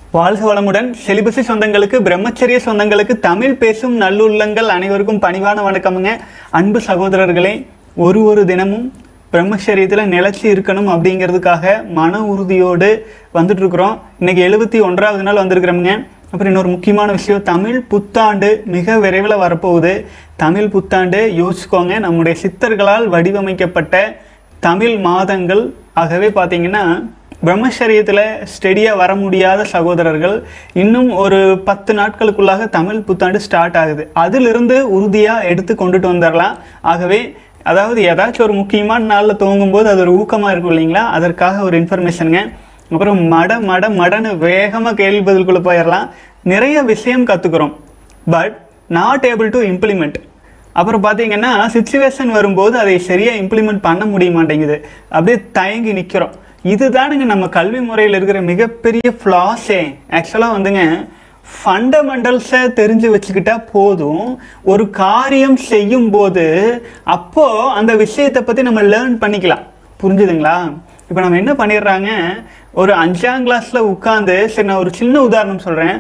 வாழ்க வளமுடன். செலிபசி சொந்தங்களுக்கு, பிரம்மச்சரிய சொந்தங்களுக்கு, தமிழ் பேசும் நல்லுள்ளங்கள் அனைவருக்கும் பணிவான வணக்கமுங்க. அன்பு சகோதரர்களே, ஒரு தினமும் பிரம்மச்சரியத்தில் நிலைச்சி இருக்கணும் அப்படிங்கிறதுக்காக மன உறுதியோடு வந்துட்டு இருக்கிறோம். இன்னைக்கு 71வது நாள் வந்திருக்கிறோமுங்க. அப்புறம் இன்னொரு முக்கியமான விஷயம், தமிழ் புத்தாண்டு மிக விரைவில் வரப்போகுது. தமிழ் புத்தாண்டு யோசிச்சுக்கோங்க, நம்முடைய சித்தர்களால் வடிவமைக்கப்பட்ட தமிழ் மாதங்கள். ஆகவே பார்த்தீங்கன்னா பிரம்மச்சரியத்தில் ஸ்டெடியாக வர முடியாத சகோதரர்கள் இன்னும் ஒரு 10 நாட்களுக்குள்ளாக தமிழ் புத்தாண்டு ஸ்டார்ட் ஆகுது. அதிலிருந்து உறுதியாக எடுத்து கொண்டுட்டு வந்துடலாம். ஆகவே அதாவது ஏதாச்சும் ஒரு முக்கியமான நாளில் துவங்கும்போது அது ஒரு ஊக்கமாக இருக்கும் இல்லைங்களா, அதற்காக ஒரு இன்ஃபர்மேஷனுங்க. அப்புறம் மடன்னு வேகமாக கேள்வி பதிலுக்குள்ளே போயிடலாம். நிறைய விஷயம் கற்றுக்குறோம், but not able to implement. அப்புறம் பார்த்தீங்கன்னா சிச்சுவேஷன் வரும்போது அதை சரியாக இம்ப்ளிமெண்ட் பண்ண முடிய மாட்டேங்குது, அப்படியே தயங்கி நிற்கிறோம். இதுதானுங்க நம்ம கல்வி முறையில் இருக்கிற மிகப்பெரிய ஃப்ளாஸே. ஆக்சுவலாக வந்துங்க, ஃபண்டமெண்டல்ஸை தெரிஞ்சு வச்சுக்கிட்டா போதும். ஒரு காரியம் செய்யும் போது அப்போது அந்த விஷயத்தை பற்றி நம்ம லேர்ன் பண்ணிக்கலாம். புரிஞ்சுதுங்களா? இப்போ நம்ம என்ன பண்ணிடுறாங்க, ஒரு 5ஆம் கிளாஸில் உட்காந்து, சரி நான் ஒரு சின்ன உதாரணம் சொல்கிறேன்.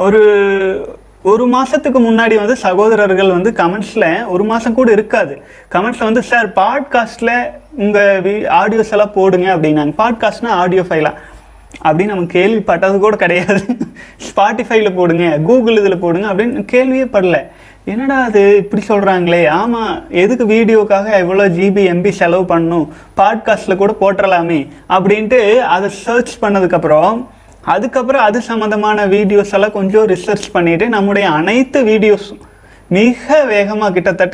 ஒரு மாதத்துக்கு முன்னாடி வந்து சகோதரர்கள் வந்து கமெண்ட்ஸில், ஒரு மாதம் கூட இருக்காது, கமெண்ட்ஸில் வந்து சார் பாட்காஸ்ட்டில் உங்கள் ஆடியோஸ் எல்லாம் போடுங்க அப்படின்னாங்க. பாட்காஸ்ட்னா ஆடியோ ஃபைலா அப்படின்னு நம்ம கேள்விப்பட்டது கூட கிடையாது. ஸ்பாட்டிஃபைல போடுங்க, கூகுள் இதில் போடுங்க அப்படின்னு கேள்வியே படல. என்னடா அது இப்படி சொல்கிறாங்களே, ஆமாம் எதுக்கு வீடியோக்காக எவ்வளோ ஜிபி எம்பி செலவு பண்ணணும், பாட்காஸ்ட்டில் கூட போட்டுடலாமே அப்படின்ட்டு அதை சர்ச் பண்ணதுக்கப்புறம் அது சம்மந்தமான வீடியோஸ் எல்லாம் கொஞ்சம் ரிசர்ச் பண்ணிவிட்டு நம்முடைய அனைத்து வீடியோஸும் மிக வேகமாக கிட்டத்தட்ட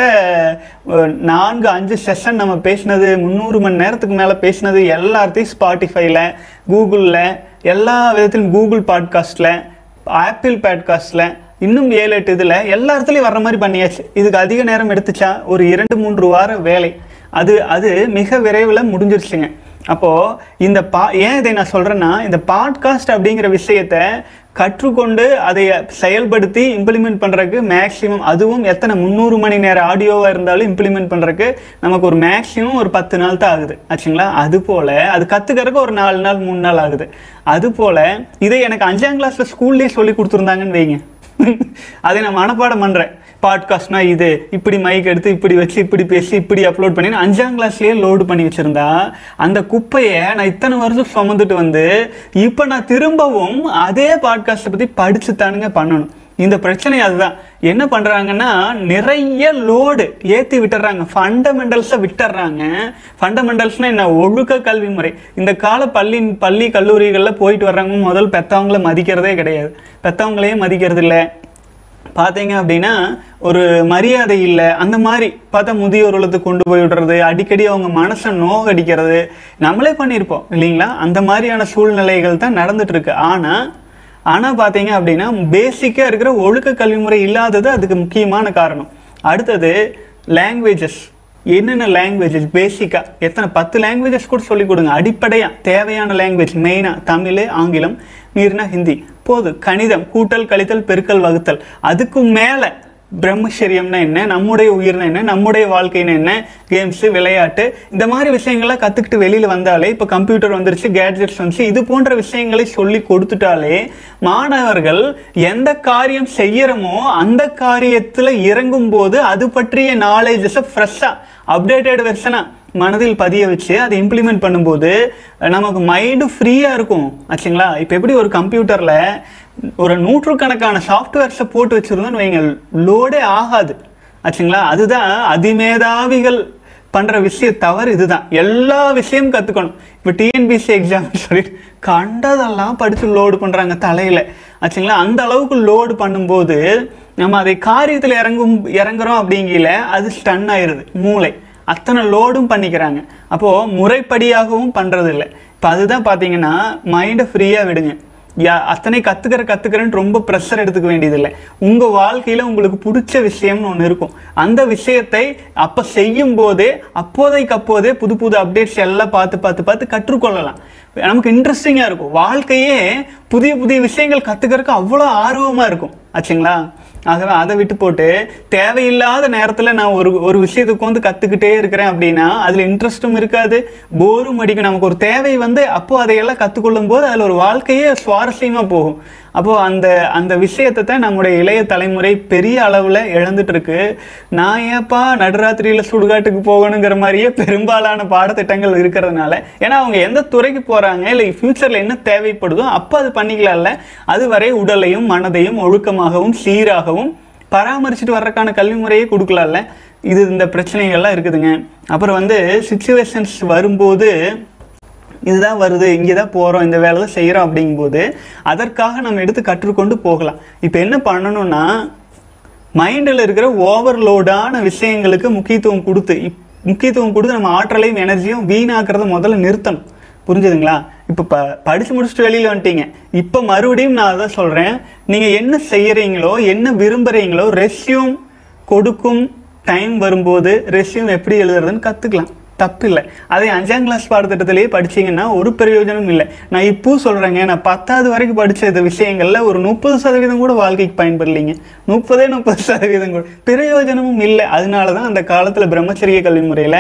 4-5 செஷன் நம்ம பேசினது, 300 மணி நேரத்துக்கு மேலே பேசினது எல்லாத்தையும் ஸ்பாட்டிஃபைல, கூகுளில், எல்லா விதத்திலும் கூகுள் பாட்காஸ்ட்டில், ஆப்பிள் பாட்காஸ்ட்டில், இன்னும் 7-8 இதில் எல்லா இடத்துலையும் வர்ற மாதிரி பண்ணியாச்சு. இதுக்கு அதிக நேரம் எடுத்துச்சா? ஒரு 2-3 வார வேலை. அது மிக விரைவில் முடிஞ்சிருச்சுங்க. அப்போது இந்த ஏன் இதை நான் சொல்கிறேன்னா, இந்த பாட்காஸ்ட் அப்படிங்கிற விஷயத்தை கற்றுக்கொண்டு அதை செயல்படுத்தி இம்ப்ளிமெண்ட் பண்ணுறதுக்கு மேக்ஸிமம், அதுவும் எத்தனை 300 மணி நேரம் ஆடியோவாக இருந்தாலும் இம்ப்ளிமெண்ட் பண்ணுறதுக்கு நமக்கு ஒரு மேக்ஸிமம் ஒரு 10 நாள் தான் ஆகுது ஆச்சுங்களா. அதுபோல் அது கற்றுக்கிறதுக்கு ஒரு 4 நாள் 3 நாள் ஆகுது. அதுபோல் இதை எனக்கு 5ஆம் கிளாஸில் ஸ்கூல்லேயே சொல்லி கொடுத்துருந்தாங்கன்னு வைங்க, அதை நான் மனப்பாடம் பண்ணுறேன். பாட்காஸ்ட்னா இது, இப்படி மைக் எடுத்து இப்படி வச்சு இப்படி பேசி இப்படி அப்லோட் பண்ணி 5ஆம் கிளாஸ்லேயே லோடு பண்ணி வச்சுருந்தா அந்த குப்பையை நான் இத்தனை வருஷம் சுமந்துட்டு வந்து இப்போ நான் திரும்பவும் அதே பாட்காஸ்ட்டை பற்றி படிச்சு தானுங்க பண்ணணும். இந்த பிரச்சனை அதுதான். என்ன பண்ணுறாங்கன்னா, நிறைய லோடு ஏற்றி விட்டுறாங்க, ஃபண்டமெண்டல்ஸை விட்டுறாங்க. ஃபண்டமெண்டல்ஸ்னால் என்ன? ஒழுக்க கல்வி முறை. இந்த கால பள்ளி கல்லூரிகளில் போயிட்டு வர்றவங்க முதல் பெற்றவங்கள மதிக்கிறதே கிடையாது, பெற்றவங்களையே மதிக்கிறது இல்லை. பார்த்தீங்க அப்படின்னா ஒரு மரியாதை இல்லை. அந்த மாதிரி பார்த்தா முதியோர் இல்லத்துக்கு கொண்டு போய் விடுறது, அடிக்கடி அவங்க மனசை நோகடிக்கிறது நம்மளே பண்ணியிருப்போம் இல்லைங்களா. அந்த மாதிரியான சூழ்நிலைகள் தான் நடந்துட்டு இருக்கு. ஆனால் பார்த்தீங்க அப்படின்னா பேசிக்காக இருக்கிற ஒழுக்க கல்வி முறை இல்லாதது அதுக்கு முக்கியமான காரணம். அடுத்தது லாங்குவேஜஸ். என்னென்ன லாங்குவேஜஸ் பேசிக்காக எத்தனை 10 லாங்குவேஜஸ் கூட சொல்லிக் கொடுங்க. அடிப்படையாக தேவையான லாங்குவேஜ் மெயினாக தமிழ், ஆங்கிலம், மீறினா ஹிந்தி போதும். கணிதம், கூட்டல் கழித்தல் பெருக்கல் வகுத்தல். அதுக்கு மேலே பிரம்மச்சரியம்னா என்ன, நம்முடைய உயிர்னா என்ன, நம்முடைய வாழ்க்கைன்னா என்ன, கேம்ஸு, விளையாட்டு, இந்த மாதிரி விஷயங்கள்லாம் கற்றுக்கிட்டு வெளியில் வந்தாலே, இப்போ கம்ப்யூட்டர் வந்துருச்சு, கேட்ஜெட்ஸ் வந்துச்சு, இது போன்ற விஷயங்களை சொல்லி கொடுத்துட்டாலே மாணவர்கள் எந்த காரியம் செய்யறோமோ அந்த காரியத்தில் இறங்கும் போது அது பற்றிய நாலேஜஸை ஃப்ரெஷ்ஷாக அப்டேட்டட் வெர்ஷனாக மனதில் பதிய வச்சு அதை இம்ப்ளிமெண்ட் பண்ணும்போது நமக்கு மைண்டு ஃப்ரீயாக இருக்கும் ஆச்சுங்களா. இப்போ எப்படி ஒரு கம்ப்யூட்டரில் ஒரு 100கணக்கான சாஃப்ட்வேர்ஸை போட்டு வச்சுருந்தோன்னு வைங்க, லோடே ஆகாது ஆச்சுங்களா. அதுதான் அதிமேதாவிகள் பண்ணுற விஷயம் தவறு. இதுதான் எல்லா விஷயமும் கற்றுக்கணும். இப்போ டிஎன்பிசி எக்ஸாம் சொல்லிட்டு கண்டதெல்லாம் படித்து லோடு பண்ணுறாங்க தலையில் ஆச்சுங்களா. அந்த அளவுக்கு லோடு பண்ணும்போது நம்ம அதை காரியத்தில் இறங்குறோம் அப்படிங்கல அது ஸ்டன் ஆயிடுது மூளை. அத்தனை லோடும் பண்ணிக்கிறாங்க. அப்போது முறைப்படியாகவும் பண்ணுறது இல்லை. இப்போ அதுதான் பார்த்தீங்கன்னா மைண்டை ஃப்ரீயாக விடுங்க. அத்தனை கற்றுக்கிறேன்னு ரொம்ப ப்ரெஷர் எடுத்துக்க வேண்டியதில்லை. உங்கள் வாழ்க்கையில் உங்களுக்கு பிடிச்ச விஷயம்னு ஒன்று இருக்கும். அந்த விஷயத்தை அப்போ செய்யும் போதே அப்போதைக்கு புது அப்டேட்ஸ் எல்லாம் பார்த்து கற்றுக்கொள்ளலாம். நமக்கு இன்ட்ரெஸ்டிங்காக இருக்கும். வாழ்க்கையே புதிய விஷயங்கள் கற்றுக்கிறதுக்கு அவ்வளோ ஆர்வமாக இருக்கும் ஆச்சுங்களா. ஆகவே அதை விட்டு போட்டு தேவையில்லாத நேரத்தில் நான் ஒரு விஷயத்துக்கு வந்து கற்றுக்கிட்டே இருக்கிறேன் அப்படின்னா அதில் இன்ட்ரெஸ்ட்டும் இருக்காது, போரும் அடிக்கும். நமக்கு ஒரு தேவை வந்து அப்போது அதையெல்லாம் கற்றுக்கொள்ளும் போது அதில் ஒரு வாழ்க்கையே சுவாரஸ்யமாக போகும். அப்போது அந்த அந்த விஷயத்தை தான் நம்முடைய இளைய தலைமுறை பெரிய அளவில் இழந்துட்டு இருக்கு. நான் ஏப்பா நடுராத்திரியில் சுடுகாட்டுக்கு போகணுங்கிற மாதிரியே பெரும்பாலான பாடத்திட்டங்கள் இருக்கிறதுனால, ஏன்னா அவங்க எந்த துறைக்கு போகிறாங்க இல்லை ஃப்யூச்சரில் என்ன தேவைப்படுதோ அப்போ அது பண்ணிக்கலாம்ல. அதுவரை உடலையும் மனதையும் ஒழுக்கமாகவும் சீராகவும் பராமரிச்சுட்டு வர்றதுக்கான கல்வி முறையே கொடுக்கலாம்ல. இது இந்த பிரச்சனைகள்லாம் இருக்குதுங்க. அப்புறம் வந்து சிச்சுவேஷன்ஸ் வரும்போது இதுதான் வருது, இங்கே தான் போகிறோம், இந்த வேலை தான் செய்கிறோம் அப்படிங்கும்போது அதற்காக நம்ம எடுத்து கற்றுக்கொண்டு போகலாம். இப்போ என்ன பண்ணணும்னா, மைண்டில் இருக்கிற ஓவர்லோடான விஷயங்களுக்கு முக்கியத்துவம் கொடுத்து நம்ம ஆற்றலையும் எனர்ஜியும் வீணாக்கிறத முதல்ல நிறுத்தணும். புரிஞ்சுதுங்களா? இப்போ படித்து முடிச்சுட்டு வெளியில் வந்துட்டீங்க. இப்போ மறுபடியும் நான் அதான் சொல்கிறேன், நீங்கள் என்ன செய்கிறீங்களோ என்ன விரும்புகிறீங்களோ ரெஸ்யூம் கொடுக்கும் டைம் வரும்போது ரெஸ்யூம் எப்படி எழுதுறதுன்னு கற்றுக்கலாம், தப்பு இல்லை. அதே 5ஆம் கிளாஸ் பாடத்திட்டத்திலேயே படிச்சிங்கன்னா ஒரு பிரயோஜனம் இல்லை. நான் இப்போ சொல்கிறேங்க, நான் 10வது வரைக்கும் படித்த இந்த விஷயங்களில் ஒரு 30% கூட வாழ்க்கைக்கு பயன்படலைங்க. 30% கூட பிரயோஜனமும் இல்லை. அதனால தான் அந்த காலத்தில் பிரம்மச்சரிய கல்வி முறையில்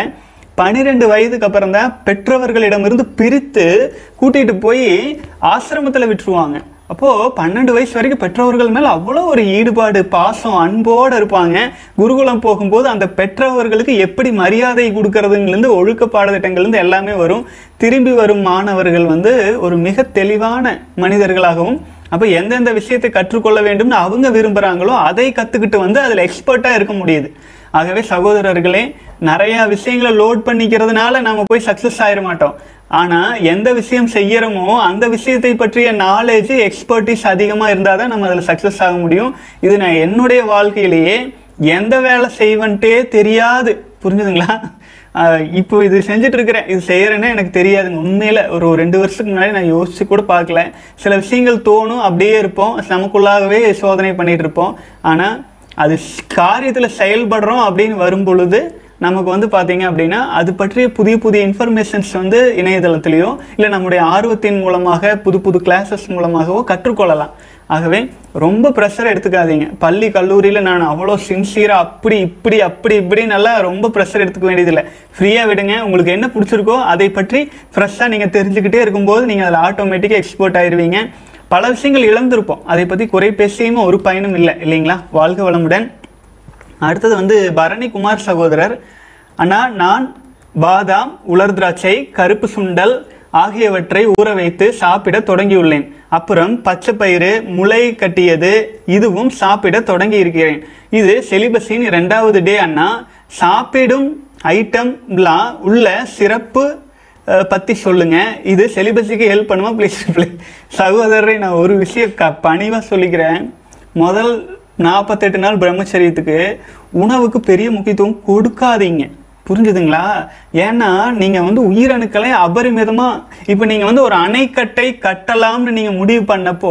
12 வயதுக்கு அப்புறம் தான் பெற்றவர்களிடமிருந்து பிரித்து கூட்டிகிட்டு போய் ஆசிரமத்தில் விட்டுருவாங்க. அப்போது 12 வயசு வரைக்கும் பெற்றவர்கள் மேலே அவ்வளோ ஒரு ஈடுபாடு, பாசம், அன்போடு இருப்பாங்க. குருகுலம் போகும்போது அந்த பெற்றவர்களுக்கு எப்படி மரியாதை கொடுக்கறதுலேருந்து ஒழுக்க பாடத்திட்டங்கள்லேருந்து எல்லாமே வரும். திரும்பி வரும் மாணவர்கள் வந்து ஒரு மிக தெளிவான மனிதர்களாகவும், அப்போ எந்தெந்த விஷயத்தை கற்றுக்கொள்ள வேண்டும்னு அவங்க விரும்புகிறாங்களோ அதை கற்றுக்கிட்டு வந்து அதில் எக்ஸ்பர்ட்டாக இருக்க முடியுது. ஆகவே சகோதரர்களே, நிறையா விஷயங்களை லோட் பண்ணிக்கிறதுனால நம்ம போய் சக்ஸஸ் ஆகிட மாட்டோம். ஆனால் எந்த விஷயம் செய்கிறோமோ அந்த விஷயத்தை பற்றிய நாலேஜ், எக்ஸ்பர்டீஸ் அதிகமாக இருந்தால் தான் நம்ம அதில் சக்ஸஸ் ஆக முடியும். இது நான் என்னுடைய வாழ்க்கையிலேயே எந்த வேலை செய்வன்ட்டே தெரியாது. புரிஞ்சுதுங்களா? இப்போ இது செஞ்சுட்டு இருக்கிறேன், இது செய்கிறேன்னா எனக்கு தெரியாதுங்க. உண்மையில் ஒரு 2 வருஷத்துக்கு முன்னாடி நான் யோசிச்சு கூட பார்க்கல. சில விஷயங்கள் தோணும், அப்படியே இருப்போம், நமக்குள்ளாகவே சோதனை பண்ணிகிட்டு இருப்போம். ஆனால் அது காரியத்தில் செயல்படுறோம் அப்படின்னு வரும் பொழுது நமக்கு வந்து பார்த்தீங்க அப்படின்னா அது பற்றிய புதிய புதிய இன்ஃபர்மேஷன்ஸ் வந்து இணையதளத்திலேயோ இல்லை நம்முடைய ஆர்வத்தின் மூலமாக புது புது கிளாஸஸ் மூலமாகவோ கற்றுக்கொள்ளலாம். ஆகவே ரொம்ப ப்ரெஷர் எடுத்துக்காதீங்க. பள்ளி கல்லூரியில் நான் அவ்வளோ சின்சியராக அப்படி இப்படி நல்லா ரொம்ப ப்ரெஷர் எடுத்துக்க வேண்டியதில்லை. ஃப்ரீயாக விடுங்க. உங்களுக்கு என்ன பிடிச்சிருக்கோ அதை பற்றி ஃப்ரெஷ்ஷாக நீங்கள் தெரிஞ்சுக்கிட்டே இருக்கும்போது நீங்கள் அதில் ஆட்டோமேட்டிக்காக எக்ஸ்போர்ட் ஆயிடுவீங்க. பல விஷயங்கள் இழந்திருப்போம், அதை பற்றி குறை பேசியும் ஒரு பயனும் இல்லை, இல்லைங்களா? வாழ்க வளமுடன். அடுத்தது வந்து பரணி குமார் சகோதரர், அண்ணா, நான் பாதாம், உலர் திராட்சை, கருப்பு சுண்டல் ஆகியவற்றை ஊற வைத்து சாப்பிட தொடங்கியுள்ளேன். அப்புறம் பச்சை பயிறு, முளை கட்டியது இதுவும் சாப்பிட தொடங்கி இருக்கிறேன். இது செலிபஸின் 2வது டே அண்ணா. சாப்பிடும் ஐட்டம்லாம் உள்ள சிறப்பு பற்றி சொல்லுங்க, இது செலிபஸுக்கு ஹெல்ப் பண்ணுமா ப்ளீஸ்? சகோதரரை நான் ஒரு விஷயம் பணிவாக சொல்லிக்கிறேன். முதல் 48 நாள் பிரம்மச்சரியத்துக்கு உணவுக்கு பெரிய முக்கியத்துவம் கொடுக்காதீங்க. புரிஞ்சுதுங்களா? ஏன்னா நீங்கள் வந்து உயிரணுக்களை அபரிமிதமாக, இப்போ நீங்கள் வந்து ஒரு அணைக்கட்டை கட்டலாம்னு நீங்கள் முடிவு பண்ணப்போ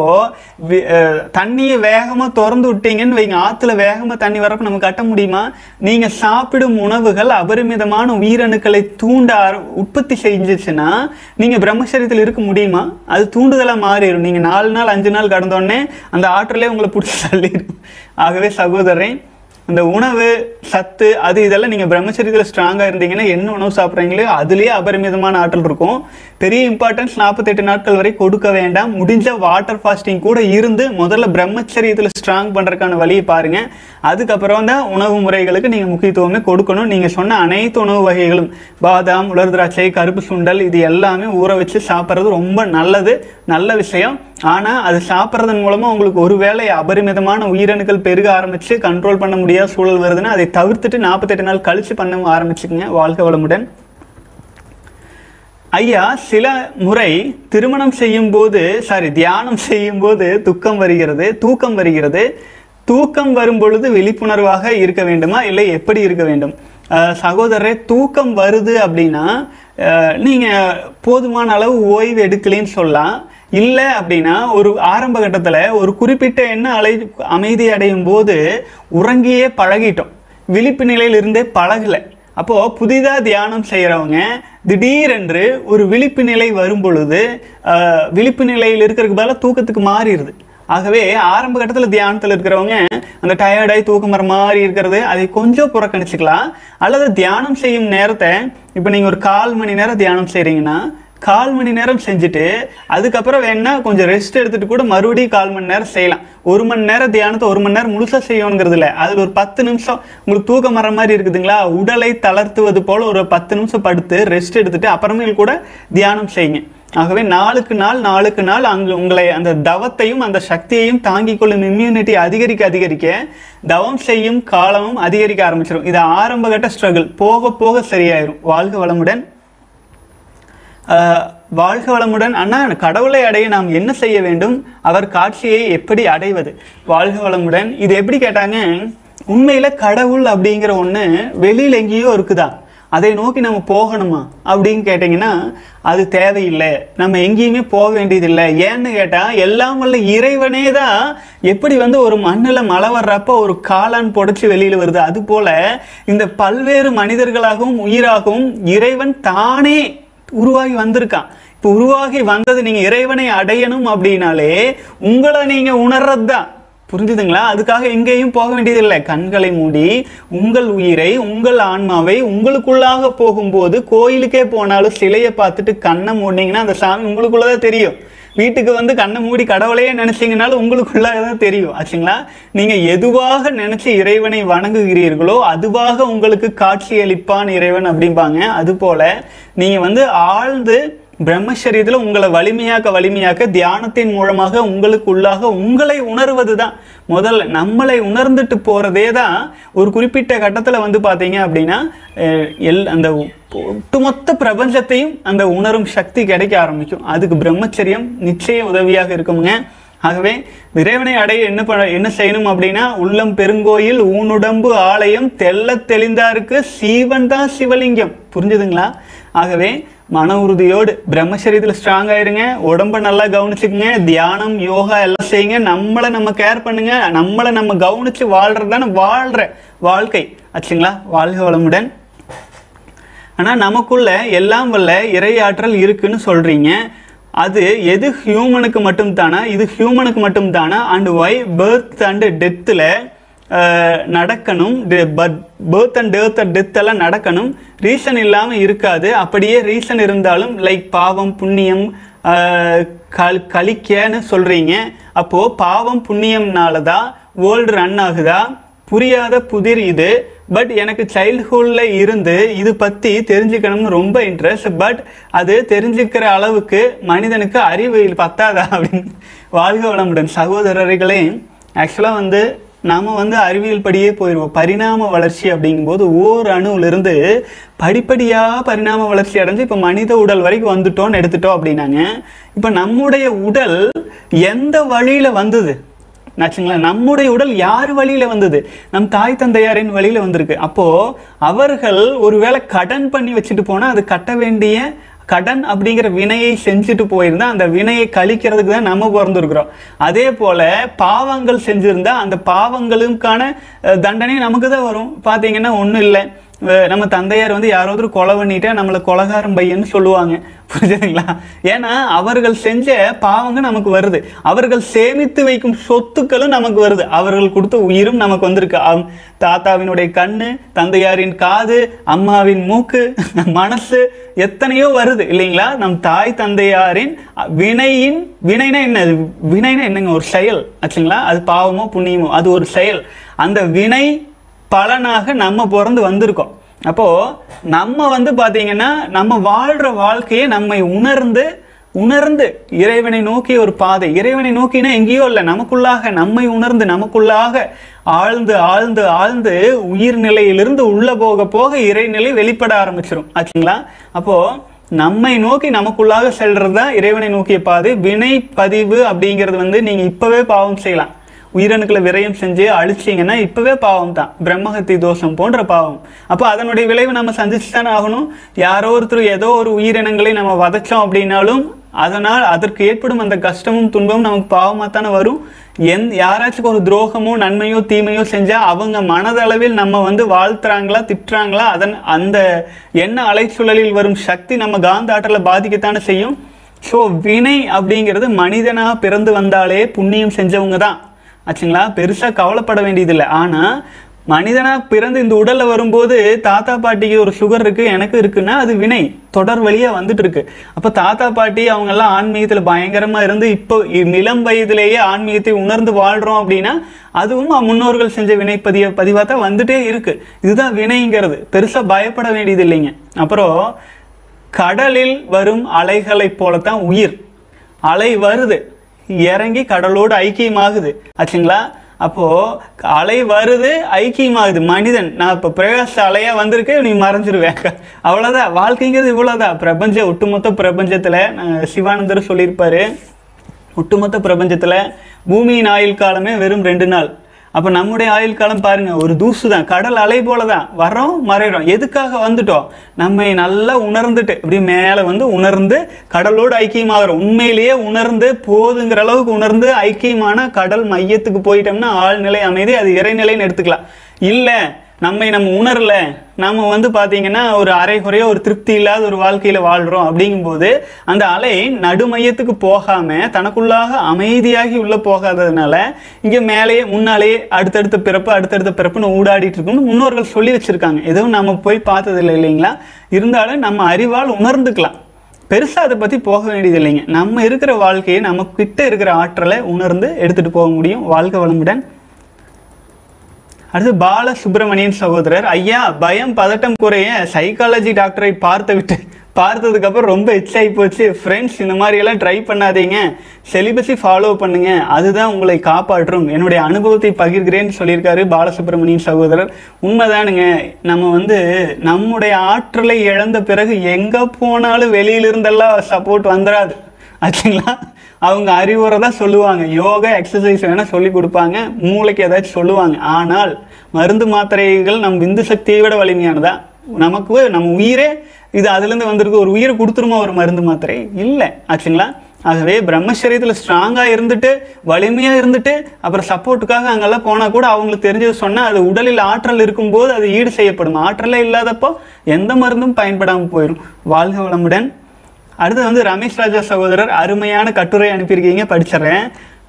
தண்ணியை வேகமாக திறந்து விட்டீங்கன்னு வைங்க, ஆற்றுல வேகமாக தண்ணி வரப்போ நம்ம கட்ட முடியுமா? நீங்கள் சாப்பிடும் உணவுகள் அபரிமிதமான உயிரணுக்களை உற்பத்தி செஞ்சிச்சுன்னா நீங்கள் பிரம்மச்சரியத்தில் இருக்க முடியுமா? அது தூண்டுதலாக மாறிடும். நீங்கள் 4 நாள் 5 நாள் கடந்தோடனே அந்த ஆற்றலே உங்களை பிடிச்சி தள்ளிடும். ஆகவே சகோதரன், இந்த உணவு சத்து அது இதெல்லாம் நீங்கள் பிரம்மச்சரியத்தில் ஸ்ட்ராங்காக இருந்தீங்கன்னா என்ன உணவு சாப்பிட்றீங்களோ அதுலேயே அபரிமிதமான ஆற்றல் இருக்கும். பெரிய இம்பார்ட்டன்ஸ் 48 நாட்கள் வரை கொடுக்க வேண்டாம். முடிஞ்ச வாட்டர் ஃபாஸ்டிங் கூட இருந்து முதல்ல பிரம்மச்சரியத்தில் ஸ்ட்ராங் பண்ணுறதுக்கான வழியை பாருங்கள். அதுக்கப்புறம் தான் உணவு முறைகளுக்கு நீங்கள் முக்கியத்துவமே கொடுக்கணும். நீங்கள் சொன்ன அனைத்து உணவு வகைகளும், பாதாம், உலர் திராட்சை, கருப்பு சுண்டல், இது எல்லாமே ஊற வச்சு சாப்பிட்றது ரொம்ப நல்லது, நல்ல விஷயம். ஆனால் அது சாப்பிட்றதன் மூலமாக உங்களுக்கு ஒருவேளை அபரிமிதமான உயிரணுக்கள் பெருக ஆரம்பித்து கண்ட்ரோல் பண்ண முடியாத சூழல் வருதுன்னா அதை தவிர்த்துட்டு 48 நாள் கழித்து பண்ண ஆரம்பிச்சுக்குங்க. வாழ்க வளமுடன். ஐயா, சில முறை திருமணம் செய்யும் போது தியானம் செய்யும் போது தூக்கம் வருகிறது. தூக்கம் வரும் பொழுது விழிப்புணர்வாக இருக்க வேண்டுமா, இல்லை எப்படி இருக்க வேண்டும்? சகோதரரே, தூக்கம் வருது அப்படின்னா நீங்கள் போதுமான அளவு ஓய்வு எடுக்கலன்னு சொல்லலாம். இல்லை அப்படின்னா ஒரு ஆரம்ப கட்டத்தில் ஒரு குறிப்பிட்ட அமைதி அடையும் போது உறங்கியே பழகிட்டோம், விழிப்பு நிலையில் இருந்தே பழகலை. அப்போது புதிதாக தியானம் செய்கிறவங்க திடீரென்று ஒரு விழிப்பு நிலை வரும் பொழுது விழிப்பு நிலையில் இருக்கிறதுக்கு பதிலாக தூக்கத்துக்கு மாறிடுது. ஆகவே ஆரம்ப கட்டத்தில் தியானத்தில் இருக்கிறவங்க அந்த டயர்டாகி தூக்கம் வர மாதிரி இருக்கிறது அதை கொஞ்சம் புறக்கணிச்சுக்கலாம். அல்லது தியானம் செய்யும் நேரத்தை இப்போ நீங்கள் ஒரு 1/4 மணி நேரம் தியானம் செய்கிறீங்கன்னா 1/4 மணி நேரம் செஞ்சுட்டு அதுக்கப்புறம் வேணா கொஞ்சம் ரெஸ்ட் எடுத்துட்டு கூட மறுபடியும் 1/4 மணி நேரம் செய்யலாம். 1 மணி நேரம் தியானத்தை 1 மணி நேரம் முழுசா செய்யணுங்கிறது இல்லை. அதில் ஒரு 10 நிமிஷம் உங்களுக்கு தூக்கம் வர மாதிரி இருக்குதுங்களா, உடலை தளர்த்துவது போல ஒரு 10 நிமிஷம் படுத்து ரெஸ்ட் எடுத்துட்டு அப்புறமேல் கூட தியானம் செய்யுங்க. ஆகவே நாளுக்கு நாள் அங்கு உங்களை அந்த தவத்தையும் அந்த சக்தியையும் தாங்கிக் கொள்ளும் இம்யூனிட்டி அதிகரிக்க தவம் செய்யும் காலமும் அதிகரிக்க ஆரம்பிச்சிடும். இது ஆரம்ப கட்ட ஸ்ட்ரகிள், போக போக சரியாயிரும். வாழ்க வளமுடன். வாழ்க வளமுடன். அண்ணா, கடவுளை அடைய நாம் என்ன செய்ய வேண்டும், அவர் காட்சியை எப்படி அடைவது? வாழ்க வளமுடன். இது எப்படி கேட்டாங்க, உண்மையில கடவுள் அப்படிங்கிற ஒண்ணு வெளியில எங்கேயோ இருக்குதா, அதை நோக்கி நம்ம போகணுமா அப்படின்னு கேட்டிங்கன்னா அது தேவையில்லை. நம்ம எங்கேயுமே போக வேண்டியதில்லை. ஏன்னு கேட்டால் எல்லாம் வல்ல இறைவனே தான் எப்படி ஒரு மண்ணில் மழை வர்றப்போ ஒரு காளான் புடைச்சி வெளியில் வருது, அதுபோல் இந்த பல்வேறு மனிதர்களாகவும் உயிராகவும் இறைவன் தானே உருவாகி வந்திருக்கான். இப்போ உருவாகி வந்தது நீங்கள் இறைவனை அடையணும் அப்படின்னாலே உங்களை நீங்கள் உணர்றது தான். புரிஞ்சுதுங்களா? அதுக்காக எங்கேயும் போக வேண்டியதில்லை. கண்களை மூடி உங்கள் உயிரை உங்கள் ஆன்மாவை உங்களுக்குள்ளாக போகும்போது கோயிலுக்கே போனாலும் சிலையை பார்த்துட்டு கண்ணை மூடினீங்கன்னா அந்த சாமி உங்களுக்குள்ளதான் தெரியும். வீட்டுக்கு கண்ணை மூடி கடவுளையே நினைச்சீங்கனாலும் உங்களுக்குள்ளாக தான் தெரியும். ஆச்சுங்களா? நீங்க எதுவாக நினைச்சு இறைவனை வணங்குகிறீர்களோ அதுவாக உங்களுக்கு காட்சி அளிப்பான் இறைவன் அப்படிம்பாங்க. அது போல நீங்க ஆழ்ந்து பிரம்மச்சரியத்துல உங்களை வலிமையாக்க தியானத்தின் மூலமாக உங்களுக்கு உள்ளாக உங்களை உணர்வது தான். முதல்ல நம்மளை உணர்ந்துட்டு போறதே தான் ஒரு குறிப்பிட்ட கட்டத்துல பாத்தீங்க அப்படின்னா அந்த ஒட்டுமொத்த பிரபஞ்சத்தையும் அந்த உணரும் சக்தி கிடைக்க ஆரம்பிக்கும். அதுக்கு பிரம்மச்சரியம் நிச்சயம் உதவியாக இருக்குங்க. ஆகவே இறைவனை அடைய என்ன செய்யணும் அப்படின்னா, உள்ளம் பெருங்கோயில் ஊனுடம்பு ஆலயம் தெல்ல தெளிந்தாருக்கு சீவன் தான் சிவலிங்கம். புரிஞ்சுதுங்களா? ஆகவே மன உறுதியோடு பிரம்மச்சரியத்தில் ஸ்ட்ராங் ஆயிருங்க. உடம்ப நல்லா கவனிச்சுக்குங்க. தியானம் யோகா எல்லாம் செய்யுங்க. நம்மளை நம்ம கேர் பண்ணுங்க. நம்மளை நம்ம கவனிச்சு வாழ்றதுதானே வாழ்ற வாழ்க்கை. ஆச்சுங்களா? வாழ்க வளமுடன். ஆனா நமக்குள்ள எல்லாம் வல்ல இறையாற்றல் இருக்குன்னு சொல்றீங்க. அது எது ஹியூமனுக்கு மட்டும் தானா? இது ஹியூமனுக்கு மட்டும் தானா? அண்ட் ஒய் பர்த் அண்ட் டெத்தில் நடக்கணும், பர்த் அண்ட் டெத் எல்லாம் நடக்கணும், ரீசன் இல்லாமல் இருக்காது. அப்படியே ரீசன் இருந்தாலும் லைக் பாவம் புண்ணியம் கழிக்கன்னு சொல்றீங்க. அப்போ பாவம் புண்ணியம்னால தான் வேர்ல்டு ரன் ஆகுதா? புரியாத புதிர் இது. பட் எனக்கு சைல்ட்ஹுட்ல இருந்து இது பத்தி தெரிஞ்சுக்கணும்னு ரொம்ப இன்ட்ரெஸ்ட். பட் அது தெரிஞ்சுக்கிற அளவுக்கு மனிதனுக்கு அறிவு பத்தாதா அப்படின்னு. வாழ்க வளமுடன் சகோதரர்களே. ஆக்சுவலா நாம அறிவியல் படியே போயிடுவோம். பரிணாம வளர்ச்சி அப்படிங்கும்போது ஓர் அணுவிலிருந்து படிப்படியா பரிணாம வளர்ச்சி அடைஞ்சு இப்ப மனித உடல் வரைக்கும் வந்துட்டோம்னு எடுத்துட்டோம் அப்படின்னாங்க. இப்ப நம்முடைய உடல் எந்த வழியில வந்தது? ஆச்சுங்களா? நம்முடைய உடல் யார் வழியில வந்தது? நம் தாய் தந்தையாரின் வழியில வந்திருக்கு. அப்போ அவர்கள் ஒருவேளை கடன் பண்ணி வச்சுட்டு போனா அது கட்ட வேண்டிய கடன் அப்படிங்கிற வினையை செஞ்சுட்டு போயிருந்தா அந்த வினையை கழிக்கிறதுக்கு தான் நம்ம பிறந்திருக்கிறோம். அதே போல பாவங்கள் செஞ்சிருந்தா அந்த பாவங்களுக்கான தண்டனை நமக்கு தான் வரும். பாத்தீங்கன்னா ஒன்றும் இல்லை, நம்ம தந்தையார் யாராவது கொலை பண்ணிட்டா நம்மளை கொலகாரம் பையன்னு சொல்லுவாங்க. புரிஞ்சுதுங்களா? ஏன்னா அவர்கள் செஞ்ச பாவங்க நமக்கு வருது. அவர்கள் சேமித்து வைக்கும் சொத்துக்களும் நமக்கு வருது. அவர்கள் கொடுத்த உயிரும் நமக்கு வந்திருக்கு. தாத்தாவினுடைய கண்ணு, தந்தையாரின் காது, அம்மாவின் மூக்கு, மனசு, எத்தனையோ வருது இல்லைங்களா? நம் தாய் தந்தையாரின் வினைனா என்ன? வினைனா என்னங்க? ஒரு செயல். ஆச்சுங்களா? அது பாவமோ புண்ணியமோ அது ஒரு செயல். அந்த வினை பலனாக நம்ம பிறந்து வந்திருக்கோம். அப்போ நம்ம பாத்தீங்கன்னா நம்ம வாழ்ற வாழ்க்கையை நம்மை உணர்ந்து இறைவனை நோக்கி ஒரு பாதை. இறைவனை நோக்கினா எங்கேயோ இல்லை, நமக்குள்ளாக நம்மை உணர்ந்து நமக்குள்ளாக ஆழ்ந்து ஆழ்ந்து ஆழ்ந்து உயிர் நிலையிலிருந்து உள்ள போக போக இறைநிலை வெளிப்பட ஆரம்பிச்சிடும். ஆச்சுங்களா? அப்போ நம்மை நோக்கி நமக்குள்ளாக செல்றதுதான் இறைவனை நோக்கிய பாதை. வினை பதிவு அப்படிங்கிறது நீங்க இப்பவே பாவம் செய்யலாம். உயிரணுக்களை விரயம் செஞ்சு அழிச்சிங்கன்னா இப்பவே பாவம் தான். பிரம்மஹத்தி தோஷம் போன்ற பாவம். அப்போ அதனுடைய விளைவு நம்ம சந்திச்சு தானே ஆகணும். யாரோ ஒருத்தர் ஏதோ ஒரு உயிரினங்களை நம்ம வதைச்சோம் அப்படின்னாலும் அதனால் அதற்கு ஏற்படும் அந்த கஷ்டமும் துன்பமும் நமக்கு பாவமாக தானே வரும். யாராச்சும் ஒரு துரோகமோ நன்மையோ தீமையோ செஞ்சா அவங்க மனதளவில் நம்ம வாழ்த்துறாங்களா திட்டுறாங்களா, அந்த எண்ண அலைச்சூழலில் வரும் சக்தி நம்ம காந்த ஆற்றலை பாதிக்கத்தானே செய்யும். ஸோ வினை அப்படிங்கிறது மனிதனாக பிறந்து வந்தாலே புண்ணியம் செஞ்சவங்க தான். ஆச்சுங்களா? பெருசா கவலைப்பட வேண்டியதில்லை. ஆனா மனிதனா பிறந்து இந்த உடல்ல வரும்போது தாத்தா பாட்டிக்கு ஒரு சுகர் இருக்கு, எனக்கு இருக்குன்னா அது வினை தொடர் வழியா வந்துட்டு இருக்கு. அப்ப தாத்தா பாட்டி அவங்க எல்லாம் ஆன்மீகத்துல பயங்கரமா இருந்து இப்போ இளம் வயதிலேயே ஆன்மீகத்தை உணர்ந்து வாழ்றோம் அப்படின்னா அதுவும் முன்னோர்கள் செஞ்ச வினை பதிவாத்தான் வந்துட்டே இருக்கு. இதுதான் வினைங்கிறது, பெருசா பயப்பட வேண்டியது இல்லைங்க. அப்புறம் கடலில் வரும் அலைகளை போலத்தான் உயிர். அலை வருது, இறங்கி கடலோடு ஐக்கியமாகுது ஆச்சுங்களா. அப்போ அலை வருது, ஐக்கியமாகுது. மனிதன் நான் இப்ப பிரகாச அலையா வந்திருக்கு, நீ மறைஞ்சிருவேன், அவ்வளவுதான். வாழ்க்கைங்கிறது இவ்வளவுதான். ஒட்டுமொத்த பிரபஞ்சத்துல சிவானந்தர் சொல்லியிருப்பாரு, ஒட்டுமொத்த பிரபஞ்சத்துல பூமியின் ஆயுள் காலமே வெறும் 2 நாள். அப்ப நம்முடைய ஆயுள் காலம் பாருங்க, ஒரு தூசு தான், கடல் அலை போலதான், வர்றோம் மறைகிறோம். எதுக்காக வந்துட்டோம்? நம்மை நல்லா உணர்ந்துட்டு இப்படி மேல வந்து உணர்ந்து கடலோடு ஐக்கியமாகிறோம். உண்மையிலேயே உணர்ந்து போதுங்கிற அளவுக்கு உணர்ந்து ஐக்கியமான கடல் மையத்துக்கு போயிட்டோம்னா ஆழ்நிலை அமைதி, அது இறைநிலைன்னு எடுத்துக்கலாம். இல்ல நம்ம உணரல, நம்ம வந்து பாத்தீங்கன்னா ஒரு அரைகுறைய ஒரு திருப்தி இல்லாத ஒரு வாழ்க்கையில வாழ்றோம் அப்படிங்கும்போது அந்த அலை நடுமையத்துக்கு போகாம தனக்குள்ளாக அமைதியாகி உள்ள போகாததுனால இங்க மேலேயே முன்னாலேயே அடுத்தடுத்த பிறப்புன்னு ஊடாடிட்டு இருக்குன்னு முன்னோர்கள் சொல்லி வச்சிருக்காங்க. எதுவும் நம்ம போய் பார்த்தது இல்லை இல்லைங்களா. இருந்தாலும் நம்ம அறிவால் உணர்ந்துக்கலாம், பெருசா அதை பத்தி போக வேண்டியது இல்லைங்க. நம்ம இருக்கிற வாழ்க்கையை நம்ம கிட்ட இருக்கிற ஆற்றலை உணர்ந்து எடுத்துட்டு போக முடியும். வாழ்க வளமுடன். அடுத்து பாலசுப்ரமணியன் சகோதரர், ஐயா பயம் பதட்டம் குறைய சைக்காலஜி டாக்டரை பார்த்ததுக்கு அப்புறம் ரொம்ப எச்சாகி போச்சு. ஃப்ரெண்ட்ஸ் இந்த மாதிரி எல்லாம் ட்ரை பண்ணாதீங்க, செலிபஸை ஃபாலோ பண்ணுங்க, அதுதான் உங்களை காப்பாற்றும். என்னுடைய அனுபவத்தை பகிர்கிறேன்னு சொல்லியிருக்காரு பாலசுப்ரமணியன் சகோதரர். உண்மைதானுங்க. நம்ம வந்து நம்முடைய ஆற்றலை இழந்த பிறகு எங்க போனாலும் வெளியிலிருந்தெல்லாம் சப்போர்ட் வந்துடாது ஆச்சுங்களா. அவங்க அறிவுரை தான் சொல்லுவாங்க, யோகா எக்ஸசைஸ் வேணா சொல்லி கொடுப்பாங்க, மூளைக்கு ஏதாச்சும் சொல்லுவாங்க. ஆனால் மருந்து மாத்திரைகள் நம் விந்து சக்தியை விட வலிமையானதா? நமக்கு நம்ம உயிரே இது அதுலேருந்து வந்திருக்கு. ஒரு உயிரை கொடுத்துருமா ஒரு மருந்து மாத்திரை? இல்லை ஆச்சுங்களா. ஆகவே பிரம்மச்சரியத்தில் ஸ்ட்ராங்காக இருந்துட்டு வலிமையாக இருந்துட்டு அப்புறம் சப்போர்ட்டுக்காக அங்கெல்லாம் போனால் கூட அவங்களுக்கு தெரிஞ்சது சொன்னால் அது உடலில் ஆற்றல் இருக்கும்போது அது ஈடு செய்யப்படும். ஆற்றலே இல்லாதப்போ எந்த மருந்தும் பயன்படாமல் போயிடும். வாழ்க வளமுடன். அடுத்து வந்து ரமேஷ் ராஜா சகோதரர் அருமையான கட்டுரை அனுப்பியிருக்கீங்க, படிச்சிடறேன்.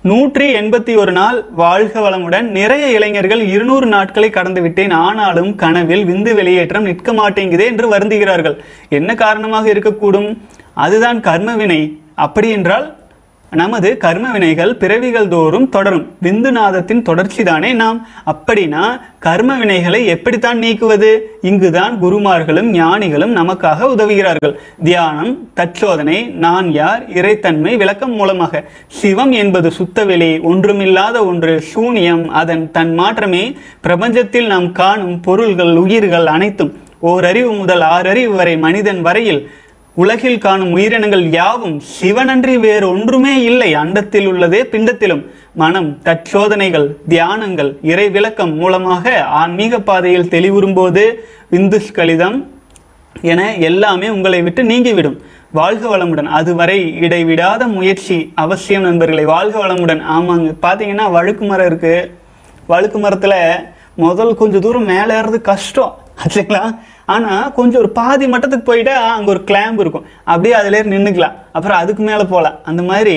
181 நாள் வாழ்க வளமுடன். நிறைய இளைஞர்கள் 200 நாட்களை கடந்து விட்டேன், ஆனாலும் கனவில் விந்து வெளியேற்றம் நிற்க மாட்டேங்குதே என்று வருந்துகிறார்கள். என்ன காரணமாக இருக்கக்கூடும்? அதுதான் கர்மவினை. அப்படி என்றால் நமது கர்ம வினைகள் பிறவிகள் தோறும் தொடரும். விந்துநாதத்தின் தொடர்ச்சி தானே நாம். அப்படின்னா கர்ம வினைகளை எப்படித்தான் நீக்குவது? இங்குதான் குருமார்களும் ஞானிகளும் நமக்காக உதவுகிறார்கள். தியானம், தற்சோதனை, நான் யார், இறைத்தன்மை விளக்கம் மூலமாக. சிவம் என்பது சுத்தவெளி, ஒன்றுமில்லாத ஒன்று, சூனியம், அதன் தன் மாற்றமே பிரபஞ்சத்தில் நாம் காணும் பொருள்கள், உயிர்கள் அனைத்தும். ஓரறிவு முதல் 6 அறிவு வரை மனிதன் வரையில் உலகில் காணும் உயிரினங்கள் யாவும் சிவனன்றி வேறு ஒன்றுமே இல்லை. அண்டத்தில் உள்ளதே பிண்டத்திலும். மனம், தற்சோதனைகள், தியானங்கள், இறை விளக்கம் மூலமாக ஆன்மீக பாதையில் தெளிவுறும்போது விந்துஸ்கலிதம் என எல்லாமே உங்களை விட்டு நீங்கிவிடும். வாழ்க வளமுடன். அதுவரை இடைவிடாத முயற்சி அவசியம் நண்பர்களை. வாழ்க வளமுடன். ஆமாங்க, பார்த்தீங்கன்னா வழுக்கு மரம் இருக்கு. வழுக்கு மரத்தில் முதல் கொஞ்சம் தூரம் மேலே ஏறது கஷ்டம் ஆச்சுங்களா. ஆனால் கொஞ்சம் ஒரு பாதி மட்டத்துக்கு போயிட்டா அங்கே ஒரு கிளாம்பு இருக்கும், அப்படியே அதிலே நின்றுக்கலாம், அப்புறம் அதுக்கு மேலே போகலாம். அந்த மாதிரி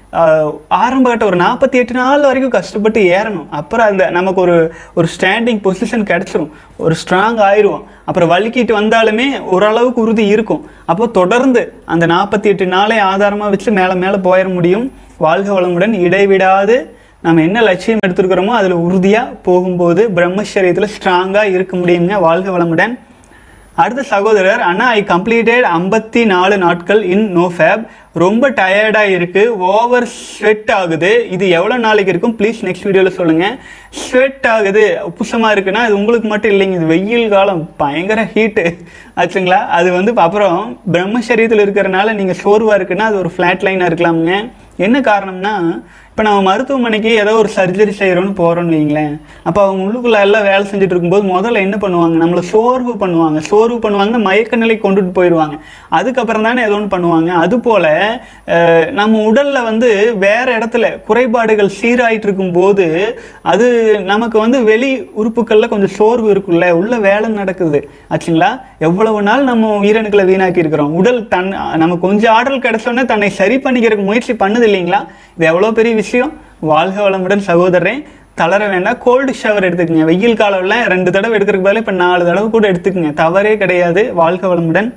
ஆரம்ப கட்ட ஒரு 48 நாள் வரைக்கும் கஷ்டப்பட்டு ஏறணும். அப்புறம் அந்த நமக்கு ஒரு ஸ்டாண்டிங் பொசிஷன் கிடச்சிரும், ஒரு ஸ்ட்ராங் ஆயிடுவோம். அப்புறம் வலிக்கிட்டு வந்தாலுமே ஓரளவுக்கு உறுதி இருக்கும். அப்போ தொடர்ந்து அந்த 48 நாளை ஆதாரமாக வச்சு மேலே போயிட முடியும். வாழ்க வளமுடன். இடைவிடாது நம்ம என்ன லட்சியம் எடுத்துருக்கிறோமோ அதில் உறுதியாக போகும்போது பிரம்மச்சரியத்தில் ஸ்ட்ராங்காக இருக்க முடியுங்க. வாழ்க வளமுடன். அடுத்த சகோதரர், அண்ணா ஐ கம்ப்ளீட்டட் 54 நாட்கள் இன் நோ ஃபேப். ரொம்ப டயர்டாக இருக்குது, ஓவர் ஸ்வெட் ஆகுது. இது எவ்வளோ நாளைக்கு இருக்கும்? ப்ளீஸ் நெக்ஸ்ட் வீடியோவில் சொல்லுங்கள். ஸ்வெட் ஆகுது, உப்புசமாக இருக்குன்னா அது உங்களுக்கு மட்டும் இல்லைங்க, இது வெயில் காலம், பயங்கர ஹீட்டு ஆச்சுங்களா. அது வந்து அப்புறம் பிரம்மச்சரியத்தில் இருக்கிறனால நீங்கள் சோர்வாக இருக்குன்னா அது ஒரு ஃப்ளாட் லைனாக இருக்கலாமுங்க. என்ன காரணம்னா, இப்போ நம்ம மருத்துவமனைக்கு ஏதோ ஒரு சர்ஜரி செய்கிறோன்னு போகிறோன்னு வைங்களேன். அப்போ அவங்க உள்ளுக்குள்ளே எல்லாம் வேலை செஞ்சுட்டு இருக்கும்போது முதல்ல என்ன பண்ணுவாங்க? நம்மளை சோர்வு பண்ணுவாங்க, மயக்க நிலை கொண்டுட்டு போயிடுவாங்க. அதுக்கப்புறம் தானே ஏதோ ஒன்று பண்ணுவாங்க. அதுபோல் நம்ம உடலில் வந்து வேறு இடத்துல குறைபாடுகள் சீராயிட்டு இருக்கும்போது அது நமக்கு வந்து வெளி உறுப்புகளில் கொஞ்சம் சோர்வு இருக்குல்ல, உள்ள வேலை நடக்குது ஆச்சுங்களா. எவ்வளவு நாள் நம்ம உயிரணுக்களை வீணாக்கி இருக்கிறோம். உடல் நமக்கு கொஞ்சம் ஆற்றல் கிடைச்சோன்னே தன்னை சரி பண்ணிக்கிறதுக்கு முயற்சி பண்ணுது இல்லைங்களா. இது எவ்வளோ பெரிய விஷயம். வாழ்க வளமுடன் சகோதரன். தளர வேண்டாம். கோல்டு ஷவர் எடுத்துக்கங்க. வெயில் காலம்ல 2 தடவை எடுக்கிறதுக்கு பதிலாக இப்போ 4 தடவை கூட எடுத்துக்கங்க, தவறே கிடையாது. வாழ்க வளமுடன்.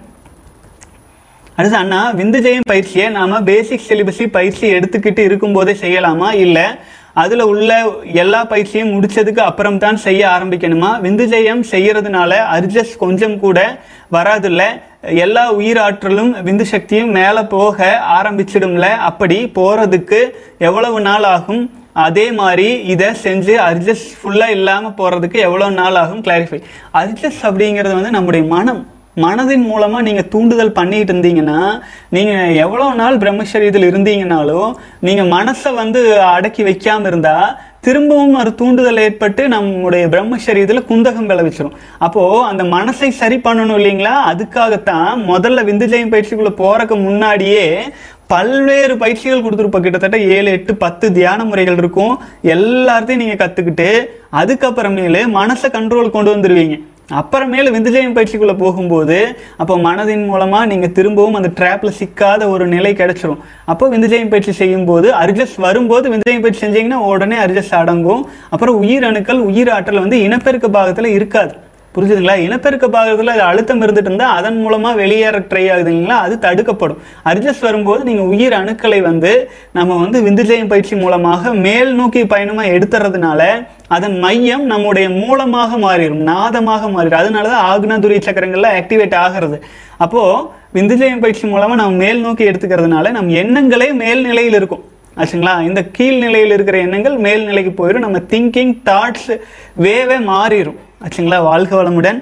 அடுத்து அண்ணா, விந்துஜயம் பயிற்சியை நாம பேசிக் சிலிபஸி பயிற்சி எடுத்துக்கிட்டு இருக்கும்போதே செய்யலாமா, இல்லை அதில் உள்ள எல்லா பயிற்சியும் முடிச்சதுக்கு அப்புறம் தான் செய்ய ஆரம்பிக்கணுமா? விந்துஜயம் செய்யறதுனால அர்ஜஸ் கொஞ்சம் கூட வராதுல்ல, எல்லா உயிராற்றலும் விந்து சக்தியும் மேலே போக ஆரம்பிச்சிடும்ல, அப்படி போகிறதுக்கு எவ்வளவு நாள் ஆகும்? அதே மாதிரி இதை செஞ்சு அர்ஜஸ் ஃபுல்லாக இல்லாமல் போகிறதுக்கு எவ்வளோ நாள் ஆகும்? கிளாரிஃபை. அர்ஜஸ் அப்படிங்கிறது வந்து நம்முடைய மனதின் மூலமாக நீங்கள் தூண்டுதல் பண்ணிட்டு இருந்தீங்கன்னா, நீங்கள் எவ்வளோ நாள் பிரம்மச்சரியத்தில் இருந்தீங்கனாலும் நீங்கள் மனசை வந்து அடக்கி வைக்காமல் இருந்தால் திரும்பவும் ஒரு தூண்டுதல் ஏற்பட்டு நம்முடைய பிரம்மச்சரியத்தில் குந்தகம் விளைவிச்சிடும். அப்போது அந்த மனசை சரி பண்ணணும் இல்லைங்களா? அதுக்காகத்தான் முதல்ல விந்துஜயம் பயிற்சிக்குள்ளே போகிறதுக்கு முன்னாடியே பல்வேறு பயிற்சிகள் கொடுத்துருப்போம். கிட்டத்தட்ட 7, 8, 10 தியான முறைகள் இருக்கும். எல்லாத்தையும் நீங்கள் கற்றுக்கிட்டு அதுக்கப்புறமேலு மனசை கண்ட்ரோல் கொண்டு வந்துடுவீங்க. அப்புறமேல விந்துஜயம் பயிற்சிக்குள்ளே போகும்போது அப்போ மனதின் மூலமாக நீங்கள் திரும்பவும் அந்த ட்ராப்பில் சிக்காத ஒரு நிலை கிடைச்சிரும். அப்போ விந்துஜயம் பயிற்சி செய்யும்போது அர்ஜஸ் வரும்போது விந்துஜயம் பயிற்சி செஞ்சீங்கன்னா உடனே அர்ஜஸ் அடங்கும். அப்புறம் உயிரணுக்கள் உயிராற்றல் வந்து இனப்பெருக்க பாகத்தில் இருக்காது. புரிஞ்சுதுங்களா? இனப்பெருக்க பாகத்தில் அது அழுத்தம் இருந்துட்டு இருந்தால் அதன் மூலமாக வெளியேற ட்ரை ஆகுதுங்களா, அது தடுக்கப்படும். அர்ஜஸ் வரும்போது நீங்கள் உயிர் அணுக்களை வந்து நம்ம வந்து விந்துஜயம் பயிற்சி மூலமாக மேல் நோக்கி பயணமாக எடுத்துறதுனால அதன் மையம் நம்முடைய மூலமாக மாறிடும், நாதமாக மாறிடும். அதனால தான் ஆக்னாதுரி சக்கரங்கள்லாம் ஆக்டிவேட் ஆகிறது. அப்போது விந்துஜயம் பயிற்சி மூலமாக நம்ம மேல் நோக்கி எடுத்துக்கிறதுனால நம் எண்ணங்களே மேல்நிலையில் இருக்கும். ஆச்சுங்களா? இந்த கீழ்நிலையில் இருக்கிற எண்ணங்கள் மேல்நிலைக்கு போயிடும். நம்ம திங்கிங் தாட்ஸ் வேவே மாறிடும். ஆச்சுங்களா? வாழ்க வளமுடன்.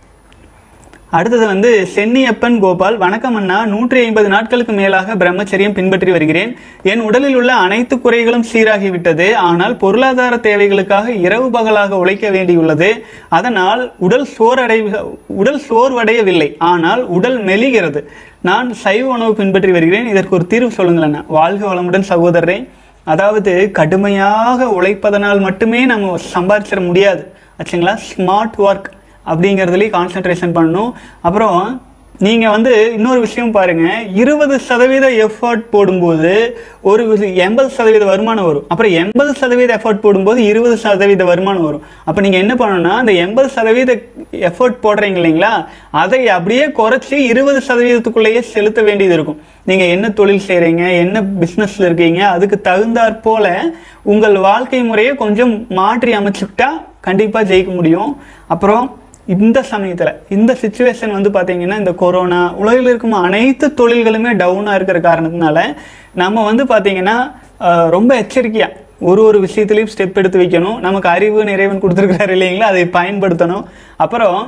அடுத்தது வந்து சென்னியப்பன் கோபால். வணக்கம் அண்ணா, 150 நாட்களுக்கு மேலாக பிரம்மச்சரியம் பின்பற்றி வருகிறேன். என் உடலில் உள்ள அனைத்து குறைகளும் சீராகிவிட்டது. ஆனால் பொருளாதார தேவைகளுக்காக இரவு பகலாக உழைக்க வேண்டியுள்ளது. அதனால் உடல் சோர்வடையவில்லை, ஆனால் உடல் மெலிகிறது. நான் சைவ உணவு பின்பற்றி வருகிறேன். இதற்கு ஒரு தீர்வு சொல்லுங்கள் அண்ணா. வாழ்க வளமுடன் சகோதரரே. அதாவது கடுமையாக உழைப்பதனால் மட்டுமே நம்ம சம்பாதிச்சிட முடியாது. ஆச்சுங்களா? ஸ்மார்ட் ஒர்க் அப்படிங்கிறதுலேயே கான்சென்ட்ரேஷன் பண்ணணும். அப்புறம் நீங்கள் வந்து இன்னொரு விஷயம் பாருங்கள், 20% எஃபர்ட் போடும்போது ஒரு 80% வருமானம் வரும். அப்புறம் 80% எஃபர்ட் போடும்போது 20% வருமானம் வரும். அப்போ நீங்கள் என்ன பண்ணணும்னா, அந்த 80% எஃபர்ட் போடுறீங்க இல்லைங்களா, அதை அப்படியே குறைச்சி 20%க்குள்ளேயே செலுத்த வேண்டியது இருக்கும். நீங்கள் என்ன தொழில் செய்கிறீங்க, என்ன பிஸ்னஸில் இருக்கீங்க, அதுக்கு தகுந்தாற் போல உங்கள் வாழ்க்கை முறையை கொஞ்சம் மாற்றி அமைச்சுக்கிட்டா கண்டிப்பாக ஜெயிக்க முடியும். அப்புறம் இந்த சமயத்தில் இந்த சிச்சுவேஷன் வந்து பார்த்தீங்கன்னா, இந்த கொரோனா உலகில் இருக்கும் அனைத்து தொழில்களுமே டவுனாக இருக்கிற காரணத்தினால நம்ம வந்து பார்த்தீங்கன்னா ரொம்ப எச்சரிக்கையாக ஒரு விஷயத்துலையும் ஸ்டெப் எடுத்து வைக்கணும். நமக்கு அறிவு இறைவன் கொடுத்துருக்கிறாரு இல்லைங்களா, அதை பயன்படுத்தணும். அப்புறம்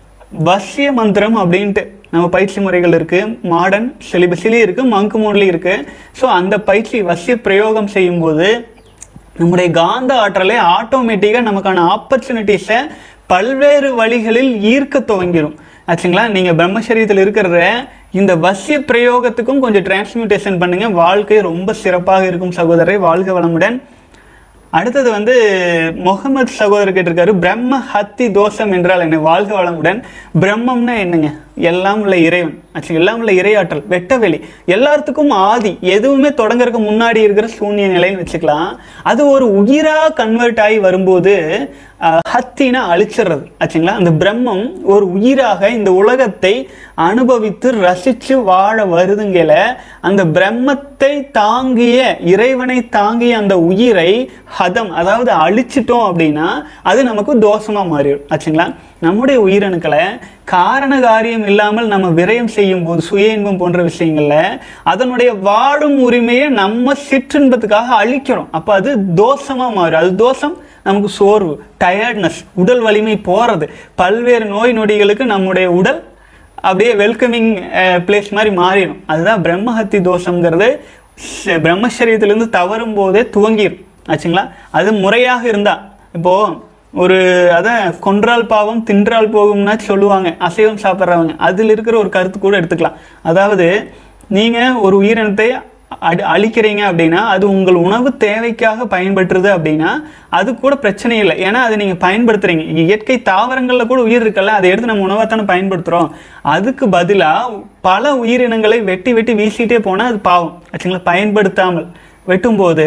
வசிய மந்திரம் அப்படின்ட்டு நம்ம பயிற்சி முறைகள் இருக்குது. மாடர்ன் சிலிபஸிலையும் இருக்குது, மங்கு மோட்லேயும் இருக்குது. ஸோ அந்த பயிற்சி வசிய பிரயோகம் செய்யும்போது நம்முடைய காந்த ஆற்றலை ஆட்டோமேட்டிக்காக நமக்கான ஆப்பர்ச்சுனிட்டிஸை பல்வேறு வழிகளில் ஈர்க்க துவங்கிடும். ஆச்சுங்களா? நீங்கள் பிரம்மச்சரியத்தில் இருக்கிற இந்த வசிய பிரயோகத்துக்கும் கொஞ்சம் டிரான்ஸ்மியூட்டேஷன் பண்ணுங்கள், வாழ்க்கை ரொம்ப சிறப்பாக இருக்கும் சகோதரரை. வாழ்க வளமுடன். அடுத்தது வந்து முகமது சகோதரர் கேட்டிருக்காரு, பிரம்ம ஹத்தி தோஷம் என்றால் என்ன? வாழ்க வளமுடன். பிரம்மம்னா என்னங்க? எல்லாம் உள்ள இறைவன். ஆச்சு, எல்லாம் உள்ள இறையாற்றல், வெட்டவெளி, எல்லாத்துக்கும் ஆதி, எதுவுமே தொடங்கறதுக்கு முன்னாடி இருக்கிற சூன்ய நிலைன்னு வச்சுக்கலாம். அது ஒரு உயிரா கன்வெர்ட் ஆகி வரும்போது ஹத்தினா அழிச்சிடுறது. ஆச்சுங்களா? அந்த பிரம்மம் ஒரு உயிராக இந்த உலகத்தை அனுபவித்து ரசித்து வாழ வருதுங்கல, அந்த பிரம்மத்தை தாங்கிய இறைவனை தாங்கிய அந்த உயிரை ஹதம், அதாவது அழிச்சிட்டோம் அப்படின்னா அது நமக்கு தோஷமா மாறிடும். ஆச்சுங்களா? நம்முடைய உயிரணுக்களை காரண காரியம் இல்லாமல் நம்ம விரயம் செய்யும் போது, சுய இன்பம் போன்ற விஷயங்கள்ல அதனுடைய வாழும் உரிமையை நம்ம சிற்றின்பத்துக்காக அழிக்கிறோம். அப்போ அது தோஷமா மாறும். அது தோஷம், நமக்கு சோர்வு, டயர்ட்னஸ், உடல் வலிமை போறது, பல்வேறு நோய் நொடிகளுக்கு நம்முடைய உடல் அப்படியே வெல்கமிங் பிளேஸ் மாதிரி மாறிடும். அதுதான் பிரம்மஹத்தி தோஷங்கிறது பிரம்மச்சரியத்திலிருந்து தவறும் போதே துவங்கிடும். ஆச்சுங்களா? அது முறையாக இருந்தா, இப்போ ஒரு அதான் கொன்றால் பாவம் தின்றால் போகும்னா சொல்லுவாங்க அசைவம் சாப்பிட்றவங்க, அதில் இருக்கிற ஒரு கருத்து கூட எடுத்துக்கலாம். அதாவது நீங்கள் ஒரு உயிரினத்தை அழிக்கிறீங்க அப்படின்னா அது உங்கள் உணவு தேவைக்காக பயன்படுத்துறது அப்படின்னா அது கூட பிரச்சனை இல்லை. ஏன்னா அதை நீங்கள் பயன்படுத்துறீங்க. இயற்கை தாவரங்களில் கூட உயிர் இருக்கல, அதை எடுத்து நம்ம உணவைத்தானே பயன்படுத்துகிறோம். அதுக்கு பதிலாக பல உயிரினங்களை வெட்டி வெட்டி வீசிட்டே போனால் அது பாவம். ஆச்சுங்களா? பயன்படுத்தாமல் வெட்டும்போது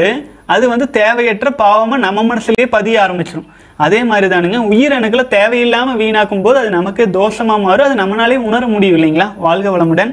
அது வந்து தேவையற்ற பாவமாக நம்ம மனசுலேயே பதிய ஆரம்பிச்சிடும். அதே மாதிரி தானுங்க உயிரணுக்களை தேவையில்லாமல் வீணாக்கும் போது அது நமக்கு தோஷமாக மாறும். அது நம்மளாலே உணர முடியும் இல்லைங்களா? வாழ்க வளமுடன்.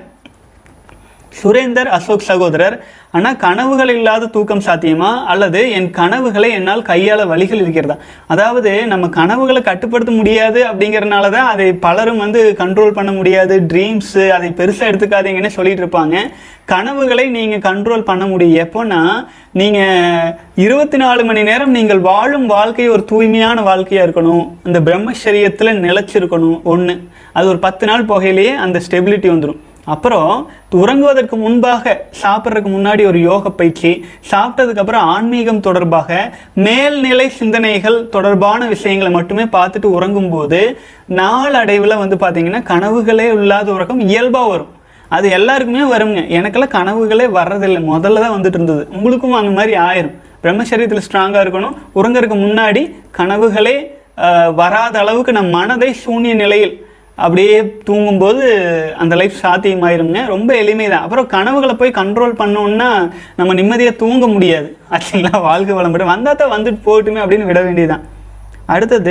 சுரேந்தர் அசோக் சகோதரர், ஆனால் கனவுகள் இல்லாத தூக்கம் சாத்தியமா அல்லது என் கனவுகளை என்னால் கையாள வழிகள் இருக்கிறதா? அதாவது நம்ம கனவுகளை கட்டுப்படுத்த முடியாது அப்படிங்கிறனால தான் அதை பலரும் வந்து கண்ட்ரோல் பண்ண முடியாது, ட்ரீம்ஸு அதை பெருசாக எடுத்துக்காதீங்கன்னு சொல்லிட்டு இருப்பாங்க. கனவுகளை நீங்கள் கண்ட்ரோல் பண்ண முடியும் எப்போன்னா, நீங்கள் 24 மணி நேரம் நீங்கள் வாழும் வாழ்க்கை ஒரு தூய்மையான வாழ்க்கையாக இருக்கணும், இந்த பிரம்மச்சரியத்தில் நிலைச்சிருக்கணும். ஒன்று, அது ஒரு 10 நாள் போகையிலேயே அந்த ஸ்டெபிலிட்டி வந்துடும். அப்புறம் உறங்குவதற்கு முன்பாக சாப்பிட்றதுக்கு முன்னாடி ஒரு யோக பயிற்சி, சாப்பிட்டதுக்கப்புறம் ஆன்மீகம் தொடர்பாக மேல்நிலை சிந்தனைகள் தொடர்பான விஷயங்களை மட்டுமே பார்த்துட்டு உறங்கும்போது நாளடைவில் வந்து பார்த்தீங்கன்னா கனவுகளே இல்லாத உறக்கம் இயல்பாக வரும். அது எல்லாருக்குமே வருங்க. எனக்கெல்லாம் கனவுகளே வர்றதில்லை, முதல்ல தான் வந்துட்டு இருந்தது. உங்களுக்கும் அந்த மாதிரி ஆயிரும். பிரம்மச்சரியத்தில் ஸ்ட்ராங்காக இருக்கணும். உறங்குறதுக்கு முன்னாடி கனவுகளே வராத அளவுக்கு நம் மனதை சூன்ய நிலையில் அப்படியே தூங்கும்போது அந்த லைஃப் சாத்தியமாயிருங்க. ரொம்ப எளிமை தான். அப்புறம் கனவுகளை போய் கண்ட்ரோல் பண்ணோன்னா நம்ம நிம்மதியாக தூங்க முடியாது ஆச்சுங்களா? வாழ்க்கை வளம்படும் வந்தால் தான் வந்துட்டு போகட்டுமே அப்படின்னு விட வேண்டியதுதான். அடுத்தது,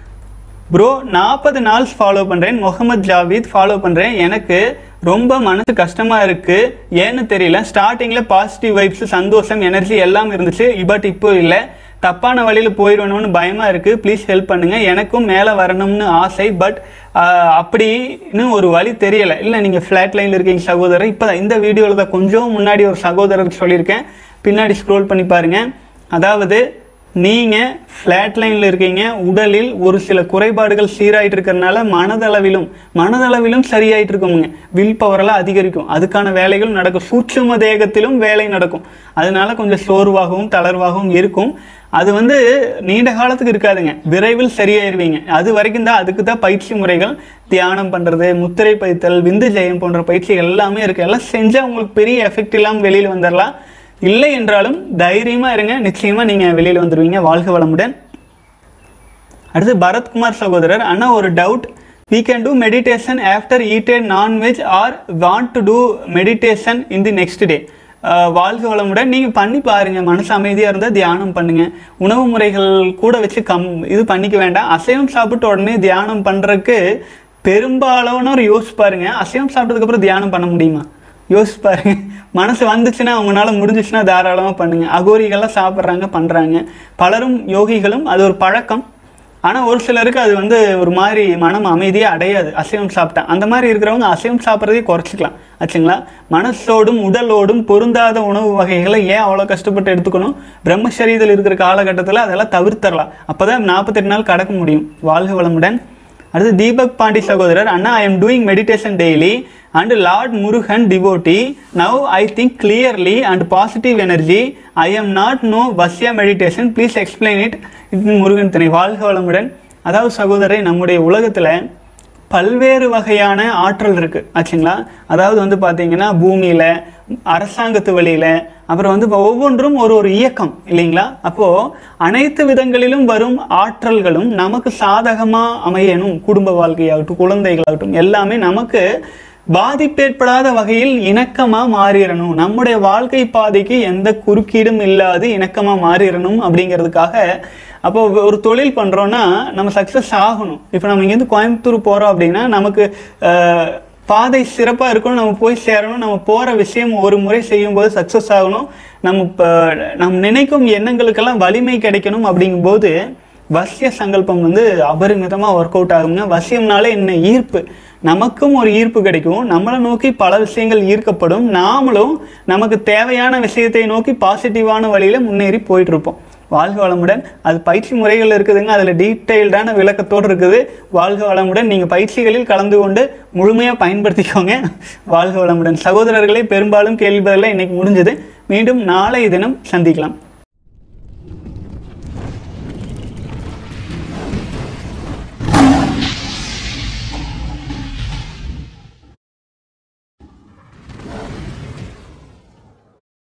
ப்ரோ 40 நாள்ஸ் ஃபாலோ பண்ணுறேன், முகமது ஜாவீத் ஃபாலோ பண்ணுறேன், எனக்கு ரொம்ப மனசு கஷ்டமாக இருக்குது, ஏன்னு தெரியல. ஸ்டார்டிங்கில் பாசிட்டிவ் வைப்ஸ், சந்தோஷம், எனர்ஜி எல்லாம் இருந்துச்சு, பட் இப்போ இல்லை. தப்பான வழியில் போயிடணும்னு பயமாக இருக்குது, ப்ளீஸ் ஹெல்ப் பண்ணுங்கள். எனக்கும் மேலே வரணும்னு ஆசை, பட் அப்படின்னு ஒரு வழி தெரியலை. இல்லை, நீங்கள் ஃப்ளாட் லைனில் இருக்கீங்க சகோதரர். இப்போ இந்த வீடியோவில் தான் கொஞ்சம் முன்னாடி ஒரு சகோதரருக்கு சொல்லியிருக்கேன், பின்னாடி ஸ்க்ரோல் பண்ணி பாருங்கள். அதாவது நீங்கள் ஃப்ளாட் லைனில் இருக்கீங்க, உடலில் ஒரு சில குறைபாடுகள் சீராயிட்டு இருக்கிறதுனால மனதளவிலும் சரியாயிட்டு இருக்குங்க. வில் பவரெல்லாம் அதிகரிக்கும், அதுக்கான வேலைகள் நடக்கும். சூட்சும தேகத்திலும் வேலை நடக்கும். அதனால கொஞ்சம் சோர்வாகவும் தளர்வாகவும் இருக்கும். அது வந்து நீண்ட காலத்துக்கு இருக்காதுங்க, விரைவில் சரியாயிருவீங்க. அது வரைக்கும் தான் அதுக்கு தான் பயிற்சி முறைகள், தியானம் பண்ணுறது, முத்திரை பதித்தல், விந்து ஜெயம் போன்ற பயிற்சிகள் எல்லாமே இருக்குது. எல்லாம் செஞ்சால் உங்களுக்கு பெரிய எஃபெக்ட் இல்லாமல் வெளியில் வந்துடலாம். இல்லை என்றாலும் தைரியமாக இருங்க, நிச்சயமாக நீங்கள் வெளியில் வந்துடுவீங்க. வாழ்க வளமுடன். அடுத்து பரத்குமார் சகோதரர், ஆனால் ஒரு doubt, we can do meditation after eat a non-veg or want to do meditation in the next day? வாழ்க வளமுடன். நீங்கள் பண்ணி பாருங்கள், மனசு அமைதியாக இருந்தால் தியானம் பண்ணுங்கள். உணவு முறைகள் கூட வச்சு இது பண்ணிக்க வேண்டாம். அசைவம் சாப்பிட்டு உடனே தியானம் பண்ணுறதுக்கு பெரும்பாலானோர் யோசிச்சு பாருங்க. அசைவம் சாப்பிட்டதுக்கப்புறம் தியானம் பண்ண முடியுமா? யோசிச்சு பாருங்க. மனசு வந்துச்சுன்னா, அவங்களால முடிஞ்சிச்சுன்னா தாராளமாக பண்ணுங்க. அகோரிகள்லாம் சாப்பிட்றாங்க, பண்ணுறாங்க, பலரும் யோகிகளும். அது ஒரு பழக்கம். ஆனால் ஒரு சிலருக்கு அது வந்து ஒரு மாதிரி மனம் அமைதியாக அடையாது அசைவம் சாப்பிட்டா. அந்த மாதிரி இருக்கிறவங்க அசைவம் சாப்பிட்றதே குறைச்சிக்கலாம் ஆச்சுங்களா? மனசோடும் உடலோடும் பொருந்தாத உணவு வகைகளை ஏன் அவ்வளோ கஷ்டப்பட்டு எடுத்துக்கணும்? பிரம்மச்சரியத்தில் இருக்கிற காலகட்டத்தில் அதெல்லாம் தவிர்த்தரலாம். அப்போ தான் 48 நாள் கடக்க முடியும். வாழ்க வளமுடன். அடுத்து தீபக் பாண்டி சகோதரர், அண்ணா I am doing meditation daily and Lord Murugan devotee. Now I think clearly and positive energy. I am not no Vasya meditation. Please explain it. Murugan தனி. வாழ்க வளமுடன். அதாவது சகோதரரை, நம்முடைய உலகத்தில் பல்வேறு வகையான ஆற்றல் இருக்குது ஆச்சுங்களா? அதாவது வந்து பார்த்தீங்கன்னா பூமியில், அரசாங்கத்து வழியில், அப்புறம் வந்து ஒவ்வொன்றும் ஒரு இயக்கம் இல்லைங்களா? அப்போது அனைத்து விதங்களிலும் வரும் ஆற்றல்களும் நமக்கு சாதகமாக அமையணும். குடும்ப வாழ்க்கையாகட்டும், குழந்தைகளாகட்டும், எல்லாமே நமக்கு பாதிப்பு ஏற்படாத வகையில் இணக்கமாக மாறிடணும். நம்முடைய வாழ்க்கை பாதைக்கு எந்த குறுக்கீடும் இல்லாது இணக்கமாக மாறிடணும் அப்படிங்கிறதுக்காக. அப்போ ஒரு தொழில் பண்ணுறோன்னா நம்ம சக்ஸஸ் ஆகணும். இப்போ நம்ம இங்கேருந்து கோயம்புத்தூர் போகிறோம் அப்படின்னா நமக்கு பாதை சிறப்பாக இருக்கணும், நம்ம போய் சேரணும். நம்ம போகிற விஷயம் ஒரு முறை செய்யும்போது சக்ஸஸ் ஆகணும். நம்ம நினைக்கும் எண்ணங்களுக்கெல்லாம் வலிமை கிடைக்கணும். அப்படிங்கும்போது வசிய சங்கல்பம் வந்து அபரிமிதமாக ஒர்க் அவுட் ஆகுங்க. வசியம்னாலே என்ன? ஈர்ப்பு. நமக்கும் ஒரு ஈர்ப்பு கிடைக்கும், நம்மளை நோக்கி பல விஷயங்கள் ஈர்க்கப்படும், நாமளும் நமக்கு தேவையான விஷயத்தை நோக்கி பாசிட்டிவான வழியில் முன்னேறி போயிட்டு இருப்போம். வாழ்க வளமுடன். அது பயிற்சி முறைகள் இருக்குதுங்க, அதில் டீட்டெயில்டான விளக்கத்தோடு இருக்குது. வாழ்க வளமுடன். நீங்கள் பயிற்சிகளில் கலந்து கொண்டு முழுமையாக பயன்படுத்திக்கோங்க. வாழ்க வளமுடன். சகோதரர்களே, பெரும்பாலும் கேள்வி பதிலாக இன்னைக்கு முடிஞ்சது. மீண்டும் நாளை தினம் சந்திக்கலாம்.